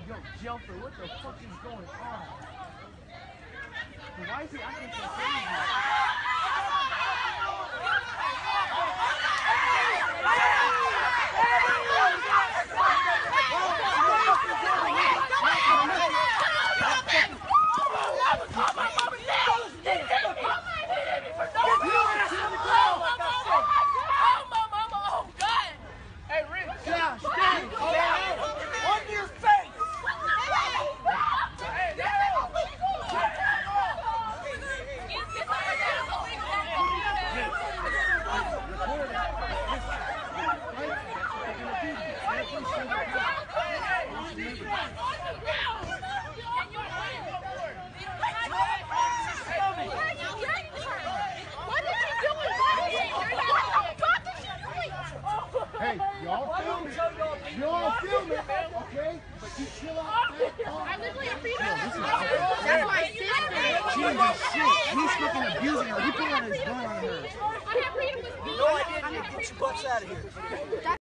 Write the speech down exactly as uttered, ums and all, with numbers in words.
Yo, Jelfer, what the fuck is going on? Why is he acting so crazy? Hey, y'all film it. Y'all film it, okay? But you chill out. I literally agreed with that. That's my sister. Jesus shit. He's fucking abusing her. He put on his gun on her. I have freedom with me. No, I didn't. Get your butts out of here.